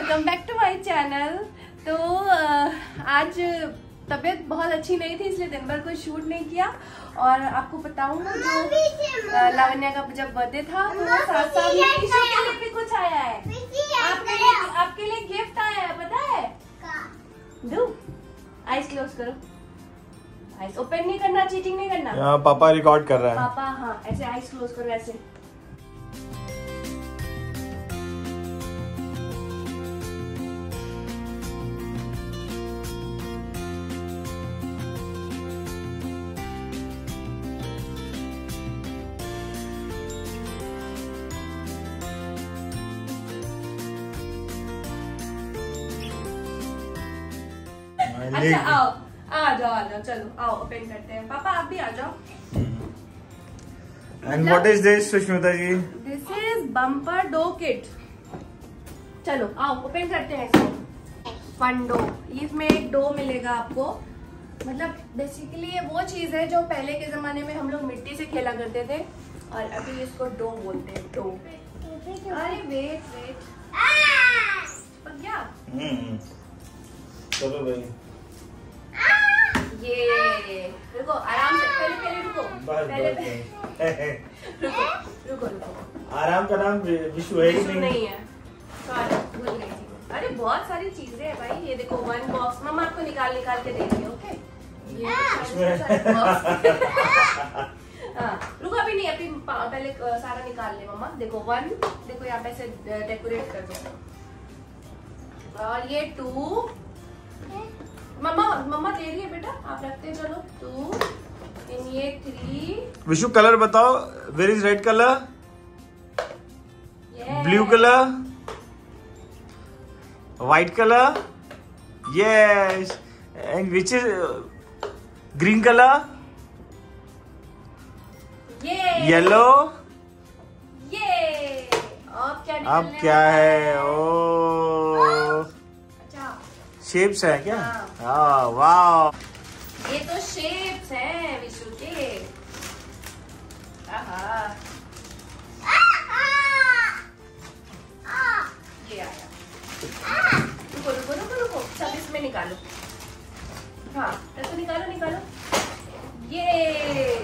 Welcome back to my channel. तो आज तबीयत बहुत अच्छी नहीं थी इसलिए दिन भर कोई शूट नहीं किया। और आपको बताऊं जो लावण्या का जब बर्थडे था तो वो साथ साथ ईशू के लिए भी कुछ आया है। आपके लिए गिफ्ट आया है, पता है? दो आइज क्लोज करो, आइज ओपन नहीं करना, चीटिंग नहीं करना। यहाँ पापा रिकॉर्ड कर रहा है। पापा हाँ ऐसे आइज क्लोज करो ऐसे। अच्छा आओ आ जाओ चलो आओ ओपन करते हैं। पापा आप भी आ जाओ। And what is this Sushmita ji? This is bumper dough kit. चलो आओ ओपन करते हैं इसको। फन डो, इसमें एक डो मिलेगा आपको। मतलब बेसिकली ये वो चीज है जो पहले के जमाने में हम लोग मिट्टी से खेला करते थे और अभी इसको डो बोलते हैं। डो। अरे वेट पक गया। चलो भाई ये रुको आराम से, पहले रुको, पहले रुको आराम का नाम विशु है ही नहीं है। सॉरी भूल गई थी। अरे बहुत सारी चीजें है भाई। ये देखो वन बॉक्स मम्मा आपको निकाल के देंगे। ओके रुको अभी नहीं, अभी पहले सारा निकाल ले मम्मा। देखो वन, देखो यहाँ पे से डेकोरेट कर दो। और ये टू, मम्मा दे रही है बेटा, आप रखते चलो। टू इन ये थ्री। विशु कलर बताओ। Where is red colour, blue colour, white colour, yes, and which is green colour, yellow. ये अब क्या है? ओ शेप्स है क्या? हाँ वाह, ये तो शेप्स हैं विशु के। ये आया। रुको सब इसमें निकालो। हाँ तो निकालो। ये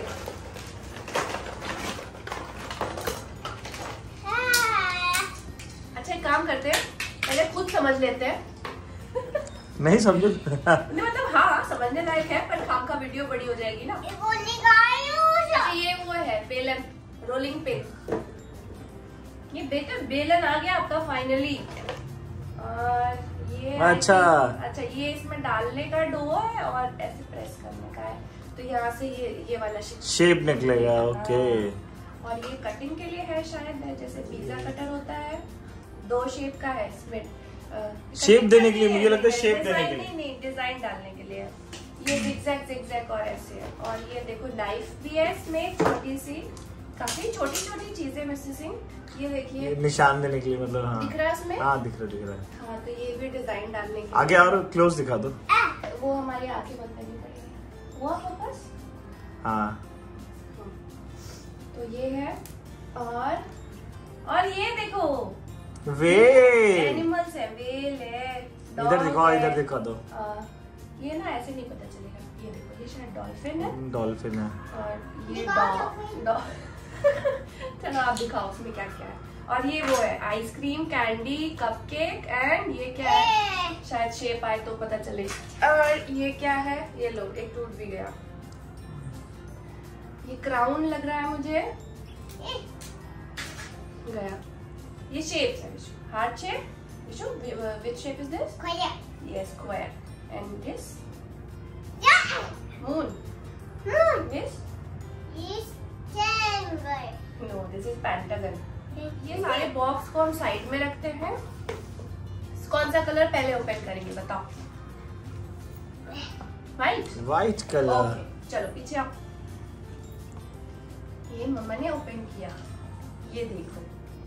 अच्छा एक काम करते हैं, पहले खुद समझ लेते हैं। नहीं समझो मतलब हाँ समझने लायक है पर खाम का वीडियो बड़ी हो जाएगी ना। अच्छा ये वो है बेलन, रोलिंग पिन। ये बेटा बेलन आ गया आपका फाइनली। और ये अच्छा ये इसमें डालने का डो है और ऐसे प्रेस करने का है तो यहाँ से ये वाला शेप निकलेगा। ओके। और ये कटिंग के लिए है शायद, जैसे पिज्जा कटर होता है, दो शेप का है इसमें। शेप देने के लिए, मुझे लगता है शेप देने के लिए नहीं डिजाइन डालने के लिए। ये जिगजैग और ऐसे है। और ये देखो नाइफ भी है इसमें, छोटी सी, काफी छोटी चीजें मिसिंग। ये देखिए निशान देने के लिए, मतलब हाँ दिख रहा है इसमें। हाँ दिख रहा है। हाँ तो ये भी डिजाइन डालने के लिए। आगे और क्लोज दिखा दो। वो हमारी आंखें बंद करनी पड़ेगी। वो फोकस। हाँ तो ये है। और ये देखो वेल, एनिमल्स है, वेल है, इधर दिखा दो। ये ना ऐसे नहीं पता चलेगा। ये देखो ये शायद डॉल्फिन है। डॉल्फिन है। और ये डॉग चलो आप दिखाओ उसमें क्या क्या है। और ये वो है आइसक्रीम, कैंडी, कपकेक एंड ये क्या है, शायद शेप आए तो पता चले। और ये क्या है, ये लो एक टूट भी गया। ये क्राउन लग रहा है मुझे, गया। ये शेप्स है Vishu, heart shape. Vishu which shape is this? Square. Yes, square. And this? Yeah. Moon. This? This triangle. No, this is pentagon. ये सारे बॉक्स को हम साइड में रखते हैं। कौन सा कलर पहले ओपन करेंगे बताओ? White colour. चलो पीछे आओ। ये मम्मा ने ओपन किया, ये देखो।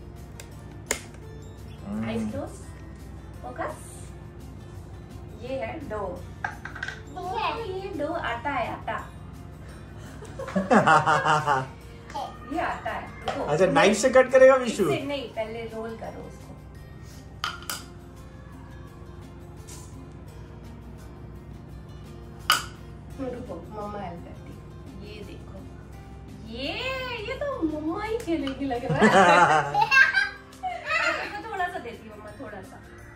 Eyes close, focus. ये है डो। ये डो आटा है, आटा। ये आता है। अच्छा नाइफ से कट करेगा विशु? नहीं पहले रोल करो उसको। मम्मा हेल्प करती है। ये देखो, ये तो मम्मा ही खेलेगी लग रहा है। थोड़ा सा देती है मम्मा, थोड़ा सा।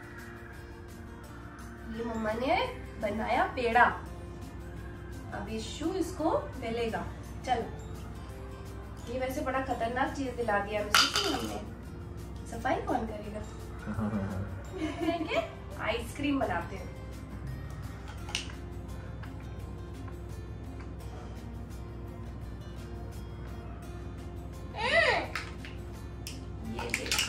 ये मम्मा ने बनाया पेड़ा, अब यीशु इसको बेलेगा। चलो, ये वैसे बड़ा खतरनाक चीज दिला दिया हमने। सफाई कौन करेगा? आइसक्रीम बनाते हैं। ये देखो,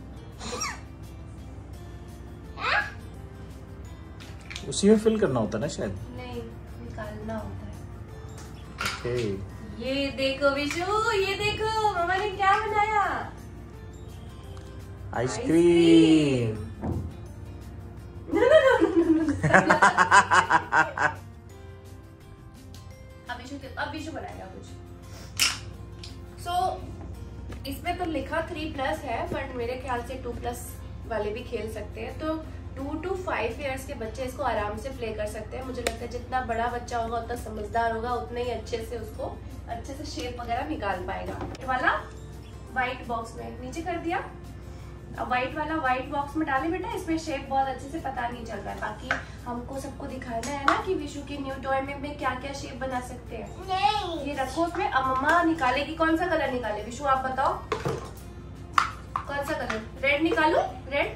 उसी में फिल करना होता है ना शायद? नहीं, निकालना होता है। ओके। ये देखो विशु, ये देखो मम्मा ने क्या बनाया। आइसक्रीम। अब विशु बनाएगा कुछ। इसमें तो लिखा 3+ है, बट मेरे ख्याल से 2+ वाले भी खेल सकते हैं। तो 2 to 5 इयर्स के बच्चे इसको आराम से प्ले कर सकते हैं। मुझे लगता है जितना बड़ा बच्चा होगा उतना समझदार होगा, उतना ही अच्छे से उसको अच्छे से शेप वगैरह निकाल पाएगा। ये वाला व्हाइट बॉक्स में नीचे कर दिया। अब व्हाइट वाला व्हाइट बॉक्स में डाले बेटा, इसमें शेप बहुत अच्छे से पता नहीं चल रहा है। बाकी हमको सबको दिखाना है ना कि विशु के न्यू टॉय में क्या क्या शेप बना सकते हैं। नहीं। ये रखो उसमें। अब मम्मा निकालेगी, कौन सा कलर निकाले विशु आप बताओ? कौन सा कलर? रेड निकालू? रेड?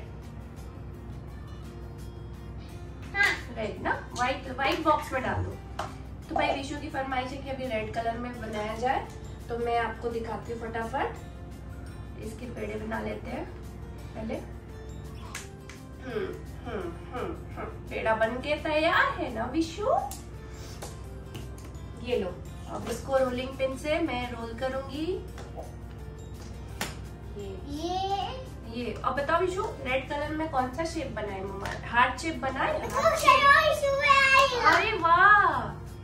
हाँ। रेड ना? व्हाइट बॉक्स में डाल दो। तो भाई विशु की फरमाइश है कि अभी रेड कलर में बनाया जाए, तो मैं आपको दिखाती हूँ फटाफट। इसके पेड़े बना लेते हैं पहले। पेड़ा बन के तैयार है ना विशु? ये लो, अब इसको रोलिंग पिन से मैं रोल करूंगी। ये अब बताओ विशु, रेड कलर में कौन सा शेप बनाए मम्मा? हार्ट शेप बनाए? अरे वाह,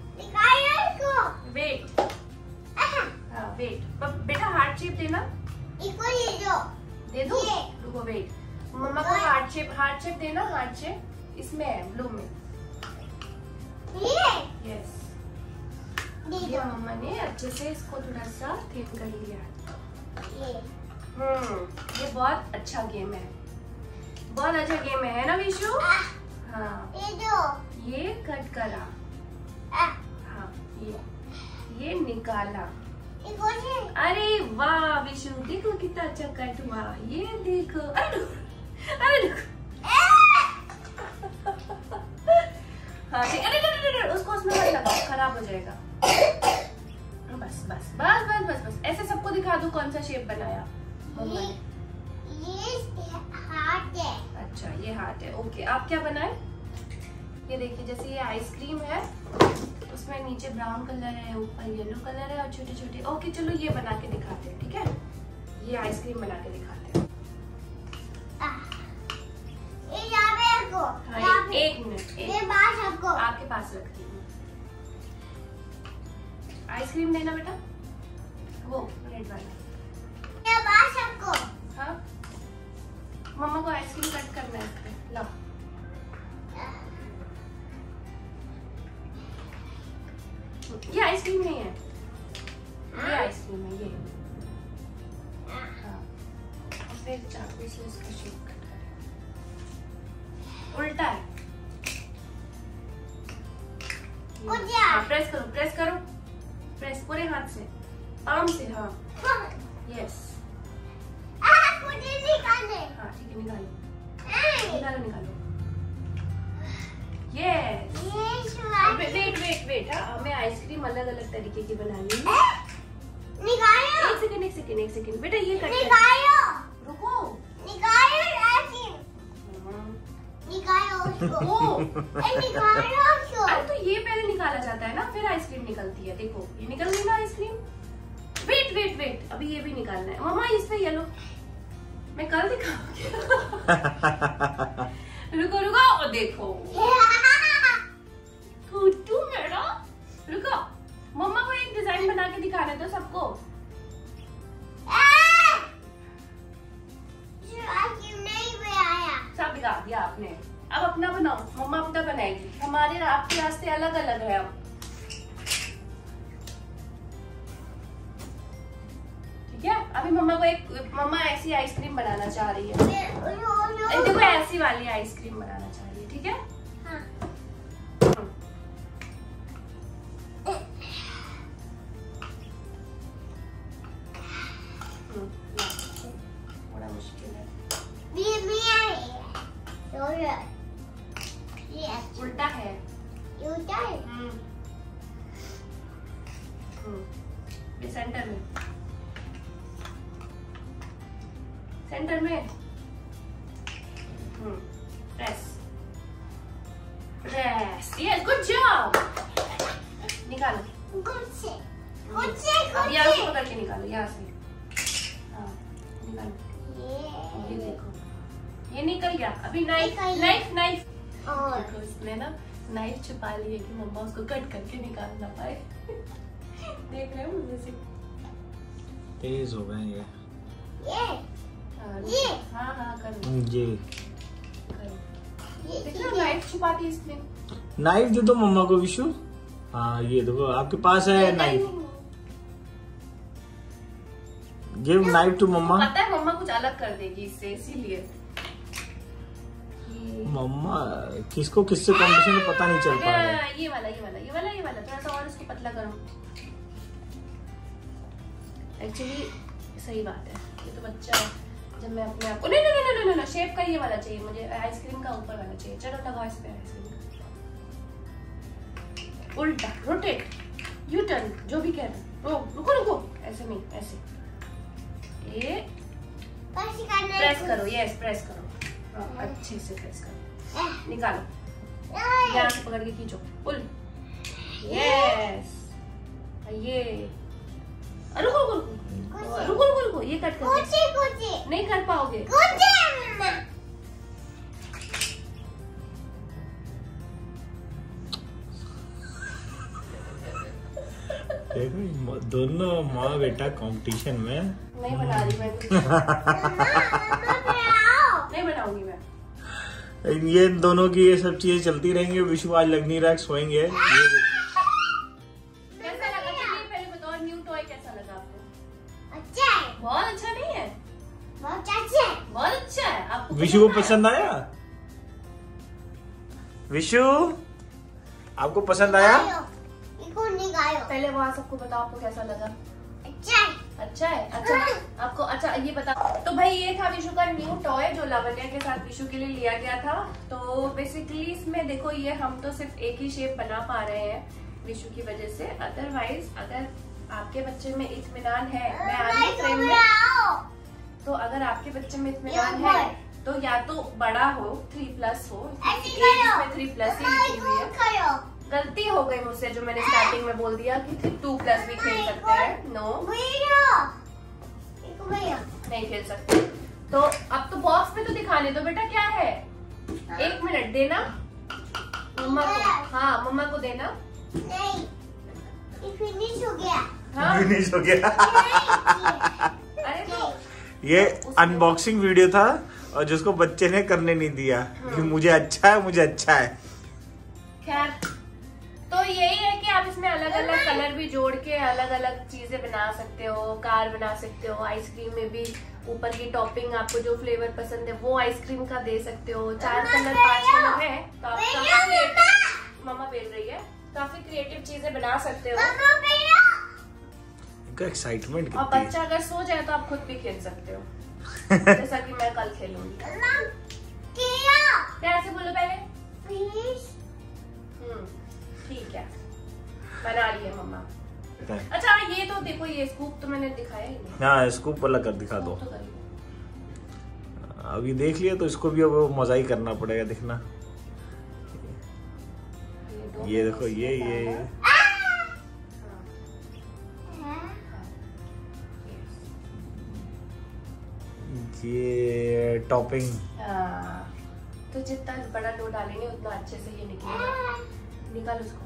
वेट। हाँ वेट, बेटा हार्ट शेप देना। दे दो, रुको वेट। मम्मा को हार्ट शेप देना। हार्ट शेप इसमें है, ब्लू में। यस, ये मम्मा ने अच्छे से इसको थोड़ा सा थिन कर लिया। ये बहुत अच्छा गेम है, बहुत अच्छा गेम है ना विशु? हाँ, ये कट करा। हाँ, ये निकाला। अरे वाह विशु, देखो कितना अच्छा कट हुआ। ये देखो, अरे देखो। हाँ ठीक, अरे उसको उसमें मत लगाओ, खराब हो जाएगा। बस बस बस बस बस बस, ऐसे सबको दिखा दो कौन सा शेप बनाया मम्मा ने। ये हार्ट है। अच्छा ये हार्ट है, ओके। आप क्या बनाए? ये देखिए, जैसे ये आइसक्रीम है, उसमें नीचे ब्राउन कलर है, ऊपर येलो कलर है और छोटे छोटे। ओके चलो ये बना के दिखाते हैं, ठीक है? ये आइसक्रीम बना के दिखाते हैं। हाँ, एक मिनट, आपके पास रखती हूँ। आइसक्रीम देना बेटा, वो रेड वाला। हाँ, मम्मा को आइसक्रीम कट करना है इस पे। लो, ये आइसक्रीम नहीं है, ये आइसक्रीम है ये। हाँ, और फिर चाकू से इसका शेप कट करें। उल्टा है। हाँ, प्रेस करो, प्रेस करो, प्रेस पूरे हाथ से, पाम से। हाँ यस। हाँ ठीक है, निकालो निकालो। यस। वेट, हमें आइसक्रीम अलग अलग तरीके की बनानी है। एक सेकंड बेटा, ये कट रुको। अरे तो ये पहले निकाला जाता है ना, फिर आइसक्रीम निकलती है। देखो ये निकल गई ना आइसक्रीम। वेट, अभी ये भी निकालना है मम्मा। इस पे येलो मैं कल दिखाऊंगी। रुको, और देखो कुट्टू मेरा। रुको, मम्मा को एक डिजाइन बना के दिखाने दो सबको। सब दिखा दिया आपने, अब अपना बनाओ। मम्मा अपना बनाएगी, हमारे आपके रास्ते अलग अलग है। अब मम्मा ऐसी आइसक्रीम बनाना चाह रही है। देखो ऐसी वाली आइसक्रीम बनाना चाह रही है, ठीक है? थोड़ा मुश्किल है। उल्टा है। ये सेंटर में, सेंटर में। Press press, yes, good job. निकालो, अब यहाँ से पकड़ के निकालो, यहाँ से। हाँ, निकालो। ये देखो, ये निकल गया। अभी नाइफ नाइफ नाइफ, देखो इसने ना नाइफ छुपा ली है कि मम्मा उसको कट करके निकाल ना पाए। देख रहे हो मुझे से तेज हो गए ये। हाँ हाँ करो ये करो। देखो नाइफ छुपा दी इसने। नाइफ दे दो मम्मा को विशु। हाँ ये देखो आपके पास है knife. Give knife to mumma. पता है मम्मा कुछ अलग कर देगी इससे, इसीलिए। मम्मा किसको किससे कॉम्पिटिशन में पता नहीं चल पा रहा है। ये वाला थोड़ा सा और उसको पतला करो। एक्चुअली सही बात है, ये तो बच्चा है। जब मैं अपने आप को नहीं शेप का ये वाला चाहिए मुझे, आइसक्रीम का ऊपर वाला चाहिए। चलो लगाओ इस पे आइसक्रीम। उल्टा, रोटेट, यू टर्न, जो भी कह रहे हो। रुको, ऐसे नहीं, ऐसे। ये प्रेस करो, यस प्रेस करो। अच्छे से प्रेस करो, निकालो। यहाँ से पकड़ के खींचो, पुल। यस, ये रुको, ये कट कर। नहीं कर पाओगे। देखो दोनों माँ बेटा कंपटीशन में। नहीं बना रही मैं। नहीं बनाऊंगी मैं। ये दोनों की ये सब चीजें चलती रहेंगी। विशु आज लग नहीं रहा, सोएंगे। कैसा लगा? चलिए पहले बताओ, न्यू टॉय कैसा लगा आपको? अच्छा है। बहुत अच्छा नहीं है? बहुत अच्छा है। बहुत अच्छा है। आपको विशु को पसंद आया? विशु आपको पसंद आया? पहले वहाँ सबको बताओ आपको कैसा लगा। अच्छा है। अच्छा है। अच्छा आपको, अच्छा ये बता। तो भाई ये था विशु का न्यू टॉय जो लावण्या के साथ विशु के लिए लिया गया था। तो बेसिकली इसमें देखो, ये हम तो सिर्फ एक ही शेप बना पा रहे हैं विशु की वजह से। अदरवाइज अगर आपके बच्चे में इत्मीनान है, मैं आ रही फ्रेम में, तो अगर आपके बच्चे में इत्मीनान है तो या तो बड़ा हो, 3+ हो, इसमें 3+ ही लिखी हुई है। गलती हो गई मुझसे जो मैंने स्टार्टिंग में बोल दिया कि 2+ भी खेल सकते हैं। नो, नहीं खेल सकते। तो अब तो बॉक्स में तो दिखाने दो बेटा, क्या है। 1 मिनट देना मम्मा को। हाँ मम्मा को देना। नहीं, फिनिश हो गया। हाँ फिनिश हो गया। अरे तो ये अनबॉक्सिंग वीडियो था और जिसको बच्चे ने करने नहीं दिया कि मुझे अच्छा है। खैर, तो यही है कि आप इसमें अलग अलग कलर भी जोड़ के अलग अलग चीजें बना सकते हो। कार बना सकते हो, आइसक्रीम में भी ऊपर की टॉपिंग आपको जो फ्लेवर पसंद है वो आइसक्रीम का दे सकते हो। 4 कलर 5 कलर है, तो आप काफी क्रिएटिव, मम्मा बेल रही है, काफी क्रिएटिव चीजें बना सकते हो। इनका एक्साइटमेंट और बच्चा अगर सो जाए तो आप खुद भी खेल सकते हो। जैसा कि मैं कल खेलूंगी। प्यार से बोलो पहले। ठीक है, बना रही है मम्मा। अच्छा ये तो देखो, ये स्कूप तो मैंने दिखाया ही नहीं। हाँ स्कूप वाला कर दिखा दो। अभी देख लिया तो इसको भी अब मजा ही करना पड़ेगा। दिखना, ये देखो, ये टॉपिंग। तो जितना बड़ा डो डालेंगे उतना अच्छे से ये निकलेगा। निकाल उसको,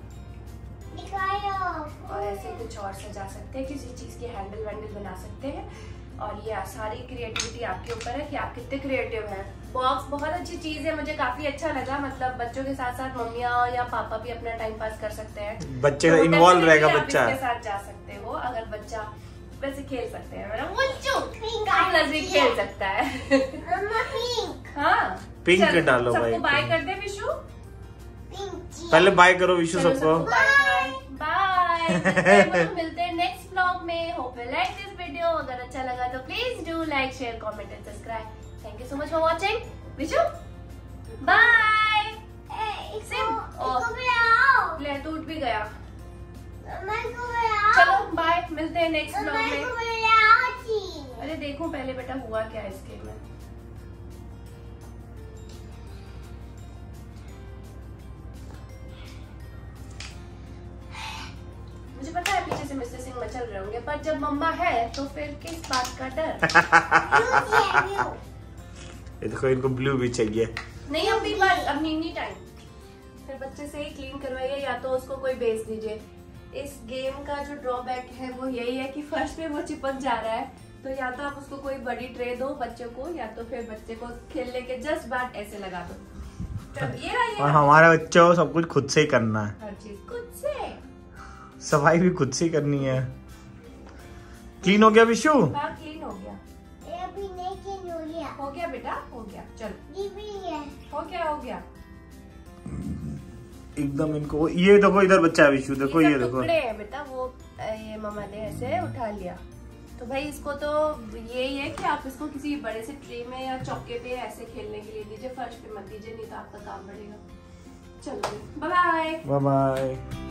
और ऐसे कुछ और सजा सकते हैं, किसी चीज की हैंडल वैंडल बना सकते हैं। और ये सारी क्रिएटिविटी आपके ऊपर है कि आप कितने क्रिएटिव हैं। बॉक्स बहुत अच्छी चीज है, मुझे काफी अच्छा लगा। मतलब बच्चों के साथ साथ मम्मियाँ या पापा भी अपना टाइम पास कर सकते हैं। बच्चे इन्वॉल्व रहेगा, बच्चा इसके साथ जा सकते हो। अगर बच्चा वैसे खेल सकते हैं। मेरा मुंचू पिंक कलर भी खेल सकता है। मम्मा पिंक हाँ पिंक चल, डालो भाई। सबको बाय कर दे विशु। पिंक पहले बाय करो विशु सबको। Bye bye. मिलते हैं नेक्स्ट व्लॉग में। Hope you like this video. अगर अच्छा लगा तो please do like share comment and subscribe. Thank you so much for watching. Vishu bye. ले टूट भी गया। चलो बाय, मिलते हैं नेक्स्ट व्लॉग में। अरे देखो पहले बेटा हुआ क्या है इसके में। मुझे पता है पीछे से मिस्टर सिंह मचल रहे होंगे, पर जब मम्मा है तो फिर किस बात का डर। ये देखो इनको ब्लू भी चाहिए। नहीं अभी बात, अब नहीं टाइम। फिर बच्चे से ही क्लीन करवाइए या तो उसको कोई बेच दीजिए। इस गेम का जो ड्रॉबैक है वो यही है कि फर्श पे वो चिपक जा रहा है, तो या तो आप उसको कोई बड़ी ट्रे दो बच्चे को, या तो फिर बच्चे को खेलने के जस्ट बाद ऐसे लगा दो। तब ये रहा। और हमारे बच्चों को सब कुछ खुद से ही करना है। हर चीज खुद से। सफाई भी खुद से ही करनी है। क्लीन हो गया विशु? हाँ क्लीन हो गया। हो गया बेटा हो गया। चलो हो गया। एकदम इनको ये देखो इधर बच्चा है विशु, देखो ये देखो टुकड़े हैं बेटा वो, ये मम्मा ने ऐसे उठा लिया। तो भाई इसको तो यही है कि आप इसको किसी बड़े से ट्रे में या चौके पे ऐसे खेलने के लिए दीजिए, फर्श पे मत दीजिए, नहीं तो आपका काम बढ़ेगा। चलो बाय बाय। Bye bye.